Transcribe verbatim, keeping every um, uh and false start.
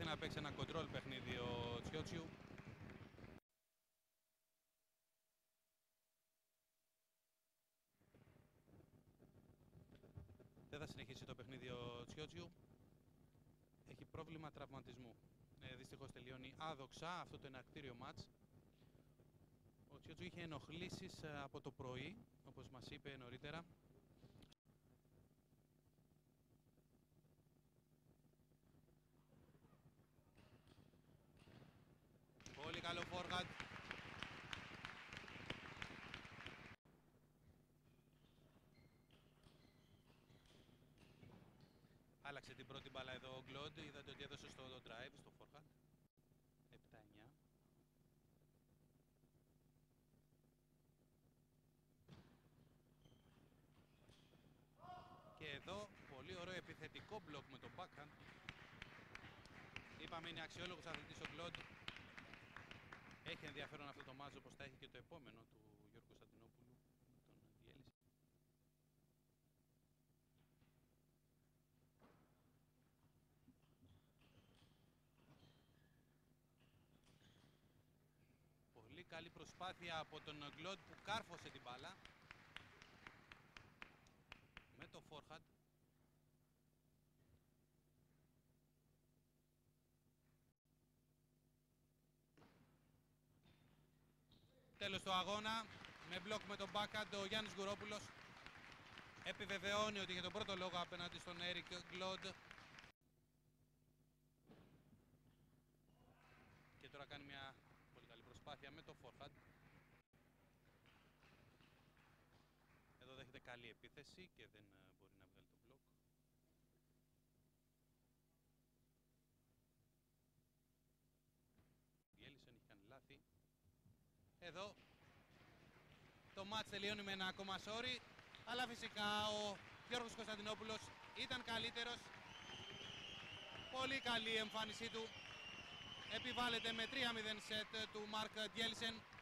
να παίξει ένα control παιχνίδι ο Τσιότσιου. Δεν θα συνεχίσει το παιχνίδι ο Τσιότσιου. Έχει πρόβλημα τραυματισμού. Ε, δυστυχώς τελειώνει άδοξα αυτό το εναρκτήριο μάτς. Ο Τσιότσιου είχε ενοχλήσεις από το πρωί, όπως μας είπε νωρίτερα. Πολύ καλό forehand. Άλλαξε την πρώτη μπάλα εδώ ο Γκλοντ. Είδατε ότι έδωσε στο drive, στο forehand. επτά εννιά. Και εδώ πολύ ωραίο επιθετικό μπλοκ με τον backhand. Είπαμε είναι αξιόλογος αθλητής ο Γκλοντ. Έχει ενδιαφέρον αυτό το μάτς, όπως θα έχει και το επόμενο του Γιώργου Κωνσταντινόπουλου, τον Διέλυση. Πολύ καλή προσπάθεια από τον Γκλοντ που κάρφωσε την μπάλα με το forehand. Τέλος του αγώνα, με μπλοκ με τον backhand ο Γιάννης Γκουρόπουλος επιβεβαιώνει ότι για τον πρώτο λόγο απέναντι στον Έρικ Γκλοντ. Και τώρα κάνει μια πολύ καλή προσπάθεια με το forehand. Εδώ δέχεται καλή επίθεση και δεν μπορεί να βγάλει το μπλοκ. Διέλυσεν, έχει κάνει λάθη. Εδώ το μάτς τελειώνει με ένα ακόμα σόρι, αλλά φυσικά ο Γιώργος Κωνσταντινόπουλος ήταν καλύτερος. Πολύ καλή εμφάνισή του. Επιβάλλεται με τρία μηδέν σετ του Μάρκ Διέλυσεν.